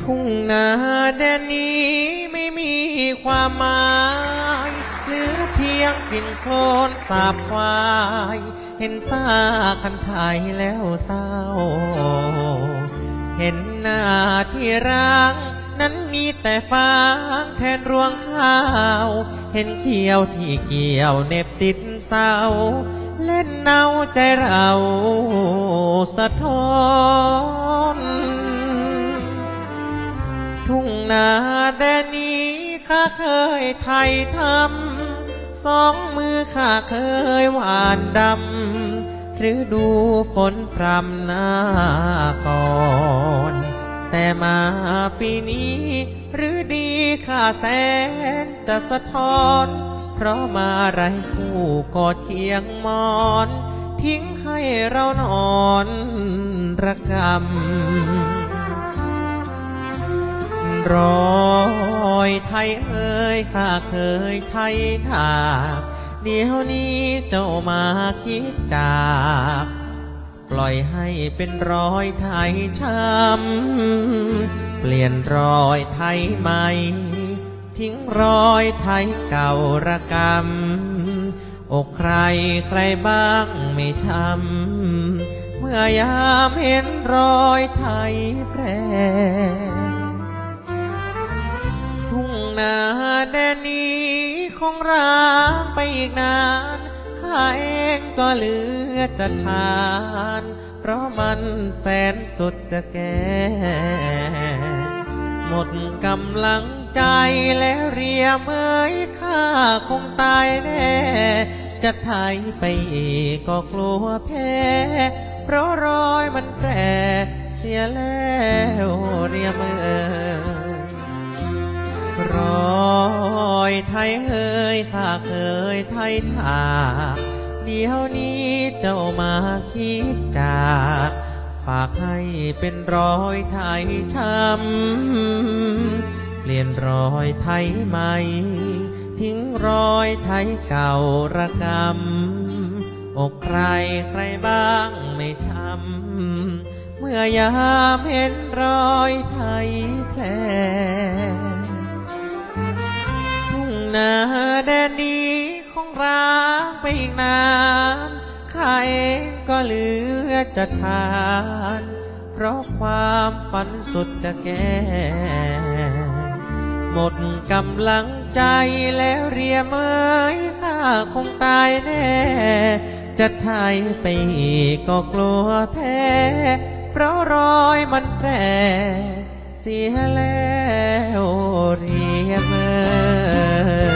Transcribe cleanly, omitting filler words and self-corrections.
ทุ่งนาแดนนี้ไม่มีความหมายเหลือเพียงกลิ่นโคลนสาบควายเห็นซากคันไทยแล้วเศร้าเห็นหน้าที่ร้างนั้นมีแต่ฟางแทนรวงข้าวเห็นเขียวที่เกี่ยวเน็บติดเสาเล่นเนาใจเราสะท้อนทุ่งนาแดนนี้ข้าเคยไทยทำสองมือข้าเคยหวานดำหรือดูฝนพรำหน้าก่อนแต่มาปีนี้หรือดีข้าแสนจะสะท้อนเพราะมาไร้ผู้กอดเคียงมอนทิ้งให้เรานอนระกำรอยไทยเอ่ยข้าเคยไทยถากเดี๋ยวนี้เจ้ามาคิดจากปล่อยให้เป็นรอยไทยช้ำเปลี่ยนรอยไทยใหม่ทิ้งรอยไทยเก่าระกำอกใครใครบ้างไม่ช้ำเมื่อยามเห็นรอยไทยแพร่ทุ่งนาแดนนี้คงร้างไปอีกนานข้าเองก็เหลือจะทานเพราะมันแสนสุดจะแก่หมดกำลังใจแล้วเรียมเอ้ยข้าคงตายแน่จะไถไปอีกก็กลัวแพ้เพราะรอยมันแตกเสียแล้วเรียมเอ้ยรอยไทยเอ้ยข้าเคยไทยถากเดี๋ยวนี้เจ้ามาคิดจากฝากให้เป็นรอยไทยช้ำเปลี่ยนรอยไทยใหม่ทิ้งรอยไทยเก่าระกำอกใครใครบ้างไม่ช้ำเมื่อยามเห็นรอยไทยแพร่ทุ่งนาแดนนี้คงร้างไปอีกนานข้าเองก็เหลือจะทานเพราะความฝันสุดจะแก่หมดกำลังใจแล้วเรียมเอ้ยข้าคงตายแน่จะไถไปอีกก็กลัวแพ้เพราะรอยมันแปรเสียแล้วเรียมเอ้ย